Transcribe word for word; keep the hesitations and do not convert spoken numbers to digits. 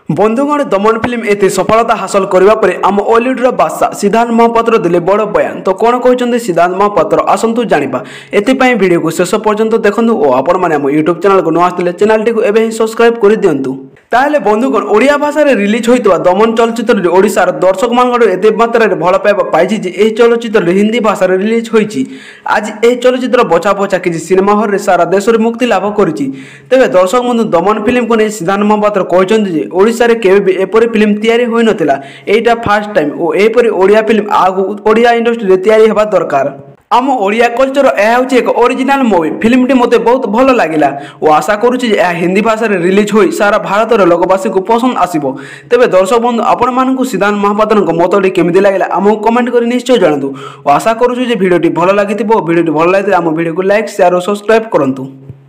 बंधुगण दमन फिल्म एते सफलता हासिल करने पर आम ओलीउडर बादशाह सिद्धार्थ महापात्र देले बड़ बयान। तो कौन कहते सिद्धार्थ महापात्र आसतु जाना एपाई वीडियो को शेष पर्यंत देखूँ और आपण मैंने आम यूट्यूब चैनल को न आसते चैनल टी एवं सब्सक्राइब कर दिंतु। ताहले बंधुगण ओडिया भाषा रे रिलीज होइतबा दमन चलचित्र ओडिशार दर्शक मानक एते मात्रा रे भल पाइबा पाइछि जे एही चलचित्र हिंदी भाषा रे रिलीज होइछि। आज एही चलचित्र बचा बचा किछि सिनेमा हॉल रे सारा देश रे मुक्ति लाभ करिछि। तेबे दर्शक बंधु दमन फिल्म को नै सिद्धार्थ महापात्र कहछन्ति जे ओडिशा रे केबे भी एपरि फिल्म तयारी होई नथिला, एटा फर्स्ट टाइम ओ एपरि ओडिया फिल्म आगु ओडिया इंडस्ट्री रे तयारी हेबा दरकार। आम ओडिया कल्चर यह एक ओरिजिनल मूवी फिल्मटी मते बहुत भल लगिला और आशा करुच्ची हिंदी भाषा रे रिलीज हो सारा भारत लोकवासी को पसंद आसो। तेबे दर्शक बंधु आपण मानक सिद्धार्थ महापात्र मतटी केमी लगे आमको कमेंट कर निश्चय जनातु और आशा करुच्छे भिडियोटी भल लगी भिडियोटी भल लगी आम भिडियो को लाइक शेयर और सब्सक्राइब करूँ।